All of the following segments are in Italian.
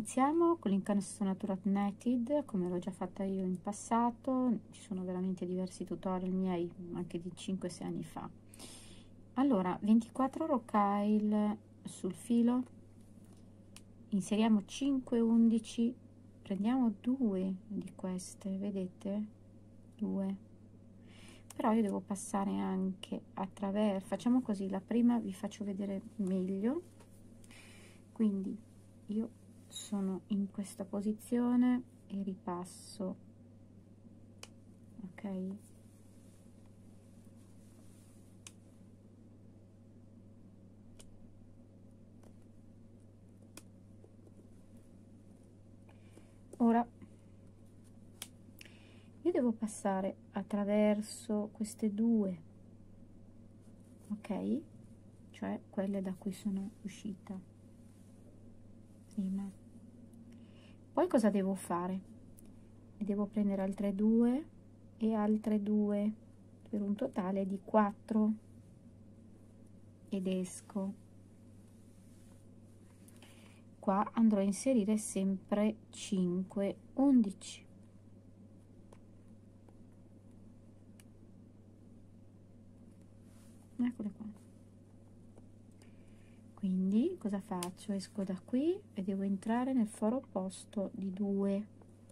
iniziamo con l'incastonatura knitted come l'ho già fatta io in passato. Ci sono veramente diversi tutorial miei anche di 5-6 anni fa. Allora, 24 rocaille sul filo, inseriamo 5 11, prendiamo 2 di queste, vedete, 2, però io devo passare anche attraverso, facciamo così, la prima vi faccio vedere meglio. Quindi io sono in questa posizione e ripasso, ok? Ora io devo passare attraverso queste due, ok? Cioè quelle da cui sono uscita prima. Poi cosa devo fare? Devo prendere altre due e altre due per un totale di 4 ed esco. Qua andrò a inserire sempre 5 11. Eccole qua. Quindi cosa faccio? Esco da qui e devo entrare nel foro opposto di 2.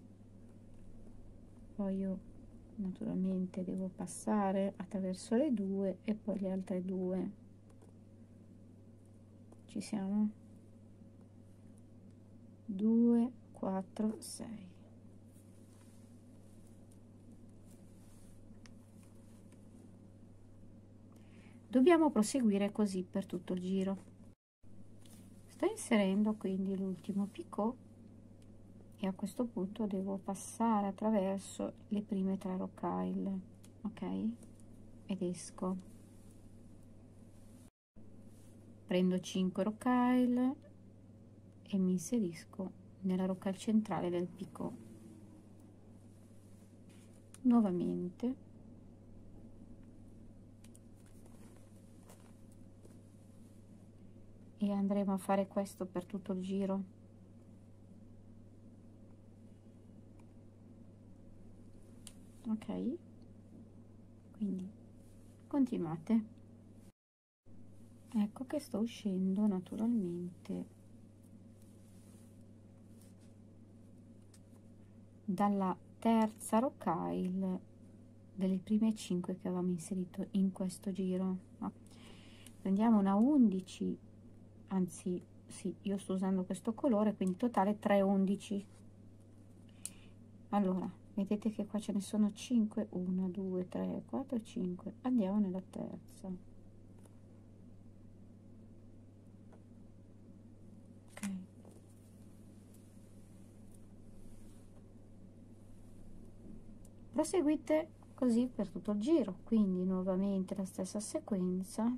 Poi io naturalmente devo passare attraverso le 2 e poi le altre 2. Ci siamo? 2 4 6. Dobbiamo proseguire così per tutto il giro. Sto inserendo quindi l'ultimo picot e a questo punto devo passare attraverso le prime 3 rocaille, ok? Ed esco, prendo 5 rocaille e mi inserisco nella rocaille centrale del picot. Nuovamente e andremo a fare questo per tutto il giro. Ok, quindi continuate. Ecco che sto uscendo naturalmente dalla terza rocaille delle prime 5 che avevamo inserito in questo giro. Prendiamo una 11, anzi sì, io sto usando questo colore, quindi totale 3 11. Allora vedete che qua ce ne sono 5, 1 2 3 4 5. Andiamo nella terza, ok, proseguite così per tutto il giro, quindi nuovamente la stessa sequenza.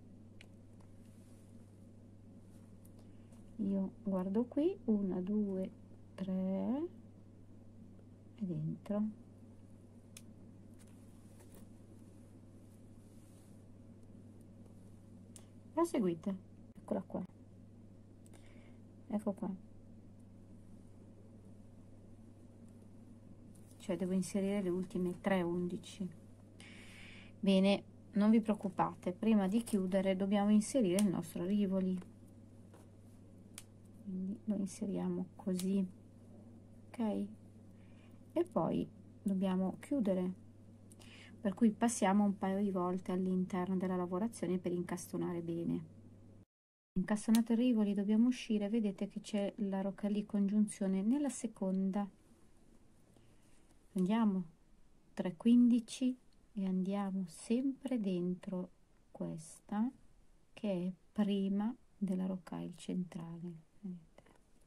Io guardo qui, 1 2 3 e dentro, proseguite, eccola qua, ecco qua, cioè devo inserire le ultime 3 11. Bene, non vi preoccupate, prima di chiudere dobbiamo inserire il nostro rivoli, quindi lo inseriamo così, ok, e poi dobbiamo chiudere, per cui passiamo un paio di volte all'interno della lavorazione per incastonare bene. Incastonato il rivoli dobbiamo uscire, vedete che c'è la rocaille congiunzione nella seconda, prendiamo 3 15 e andiamo sempre dentro questa che è prima della rocaille centrale, vedete?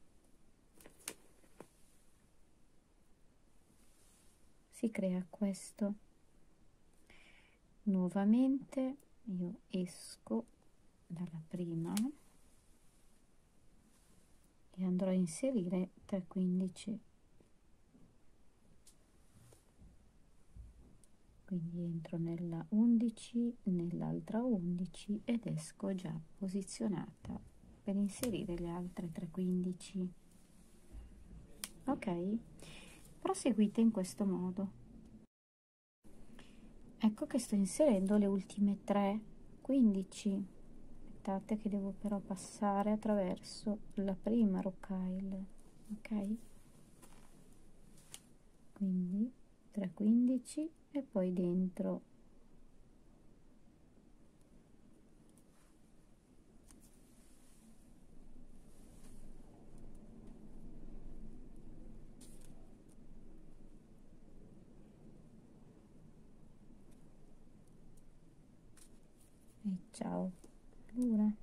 Si crea questo. Nuovamente io esco dalla prima e andrò a inserire 3 15, quindi entro nella 11, nell'altra 11 ed esco già posizionata per inserire le altre 3 15. ok? Proseguite in questo modo. Ecco che sto inserendo le ultime 3, 15. Aspettate che devo però passare attraverso la prima rocaille, ok? Quindi 3, 15 e poi dentro e ciao. Allora,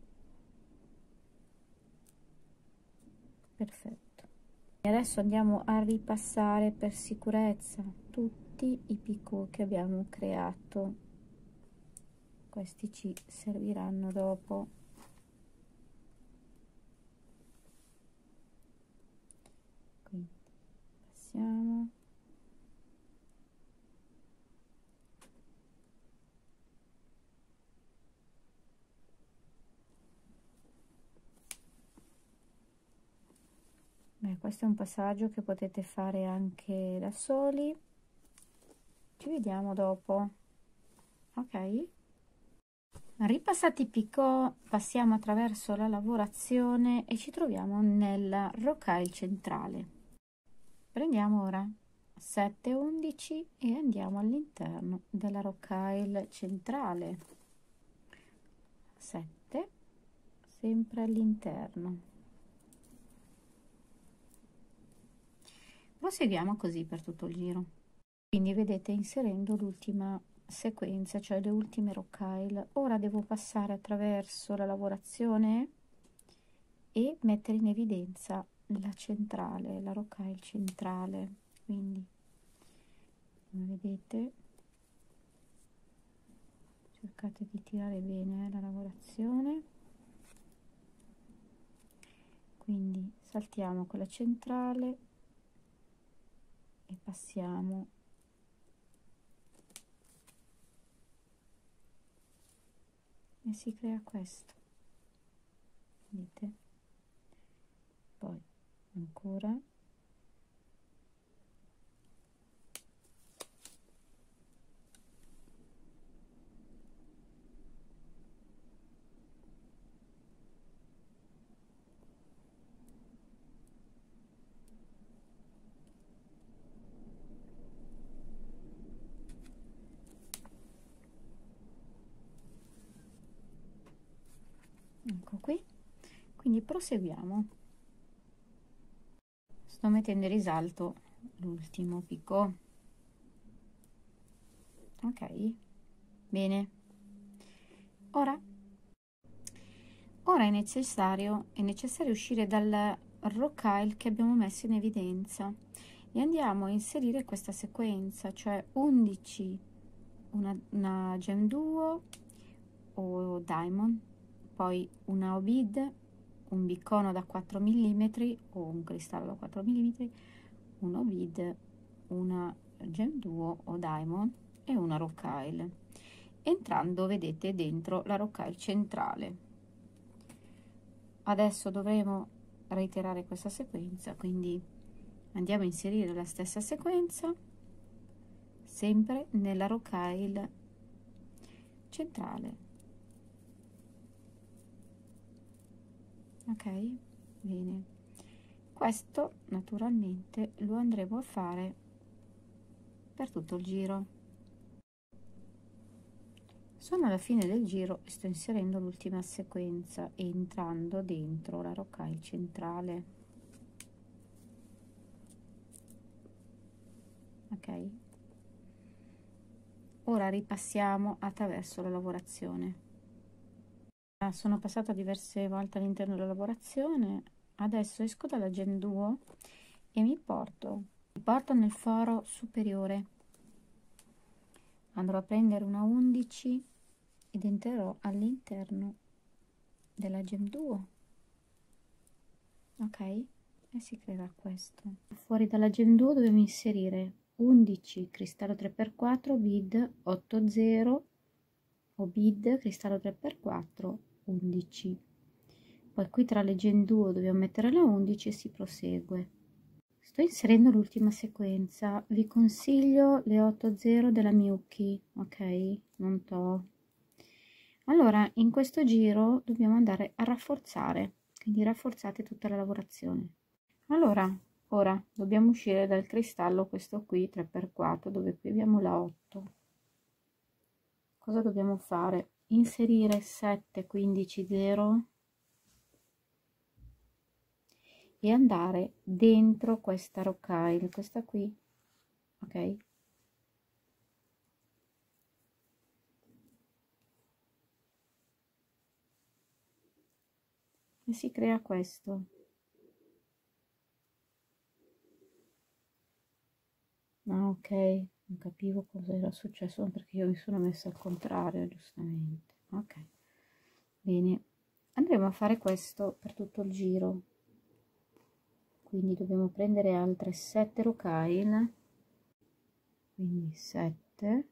perfetto. E adesso andiamo a ripassare per sicurezza tutti i picot che abbiamo creato. Questi ci serviranno dopo. Quindi passiamo. Beh, questo è un passaggio che potete fare anche da soli. Ci vediamo dopo. Ok? Ripassati i picot, passiamo attraverso la lavorazione e ci troviamo nella rocaille centrale. Prendiamo ora 7, 11 e andiamo all'interno della rocaille centrale. 7, sempre all'interno. Proseguiamo così per tutto il giro. Quindi vedete, inserendo l'ultima sequenza, cioè le ultime rocaille, ora devo passare attraverso la lavorazione e mettere in evidenza la centrale, la rocaille centrale. Quindi come vedete cercate di tirare bene la lavorazione, quindi saltiamo quella centrale e passiamo e si crea questo, vedete? Poi ancora ecco qui. Quindi proseguiamo. Sto mettendo in risalto l'ultimo picco. Ok, bene. Ora è necessario uscire dal rocaille che abbiamo messo in evidenza e andiamo a inserire questa sequenza, cioè 11 una gem duo o diamond, poi una obid, un biccono da 4 mm o un cristallo da 4 mm, un obid, una gem duo o diamond e una rocaille, entrando, vedete, dentro la rocaille centrale. Adesso dovremo reiterare questa sequenza, quindi andiamo a inserire la stessa sequenza sempre nella rocaille centrale. Ok, bene. Questo naturalmente lo andremo a fare per tutto il giro. Sono alla fine del giro e sto inserendo l'ultima sequenza entrando dentro la rocaille centrale. Ok, ora ripassiamo attraverso la lavorazione. Sono passata diverse volte all'interno della lavorazione, adesso esco dalla Gem Duo e mi porto nel foro superiore. Andrò a prendere una 11 ed entrerò all'interno della Gem Duo, ok? E si creerà questo. Fuori dalla Gem Duo dobbiamo inserire 11 cristallo 3x4 bid 80 o bid cristallo 3x4 11. Poi qui tra le Gen Duo dobbiamo mettere la 11 e si prosegue. Sto inserendo l'ultima sequenza, vi consiglio le 8-0 della Miyuki, ok? Non to. Allora, in questo giro dobbiamo andare a rafforzare, quindi rafforzate tutta la lavorazione. Allora, ora dobbiamo uscire dal cristallo, questo qui 3x4, dove qui abbiamo la 8. Cosa dobbiamo fare? Inserire 7, 15, 0 e andare dentro questa rocaille, questa qui, ok? E si crea questo. Ah, ok, non capivo cosa era successo perché io mi sono messa al contrario, giustamente. Ok, bene, andremo a fare questo per tutto il giro. Quindi dobbiamo prendere altre 7 rocaille, quindi 7.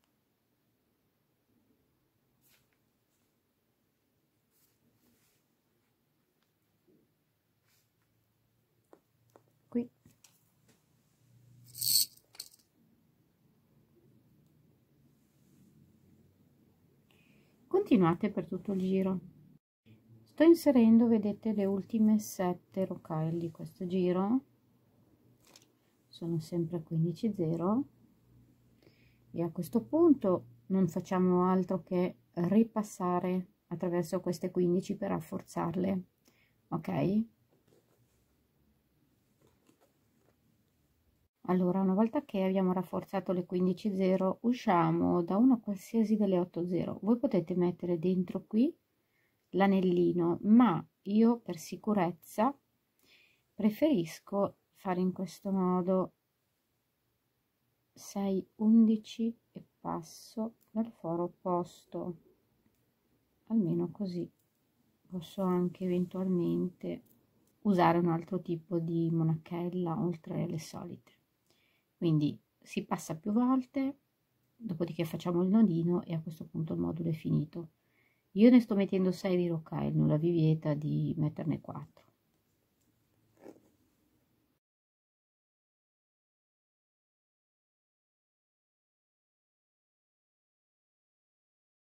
Qui. Continuate per tutto il giro. Sto inserendo, vedete, le ultime 7 rocaille di questo giro, sono sempre 15, 0, e a questo punto non facciamo altro che ripassare attraverso queste 15 per rafforzarle, ok? Allora, una volta che abbiamo rafforzato le 15, 0, usciamo da una qualsiasi delle 8, 0. Voi potete mettere dentro qui l'anellino, ma io per sicurezza preferisco fare in questo modo: 6, 11 e passo dal foro opposto, almeno così posso anche eventualmente usare un altro tipo di monachella oltre le solite. Quindi si passa più volte, dopodiché facciamo il nodino e a questo punto il modulo è finito. Io ne sto mettendo 6 di rocaille, nulla vi vieta di metterne 4.